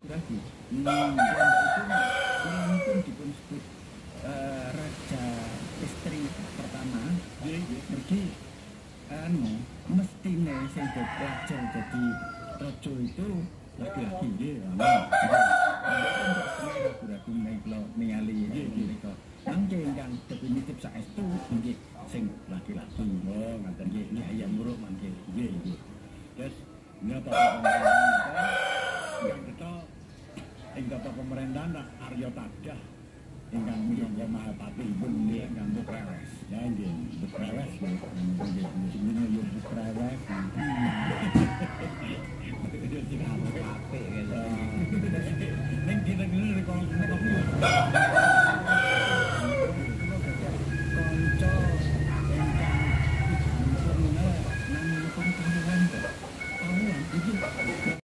Ragu. Piyambak itu dipun sebut raja istri pertama. Mergi anu mestine sing dadi raja dadi raja itu laki-laki nggih. Ragu-ragu menika ningali menika. Nangge ingkang definitif saestu nggih sing laki-laki. Oh, ngoten nggih. Ini ayam muruk mangke. Nggih. Terus nyata yang kita ingkang pemerintahan Arya Tadah ingkang minangka Mahapati pun ingkang Bukrewes. Ya nggih, Bukrewes nggih. Ini yo Bukrewes. Ning kita ngene kok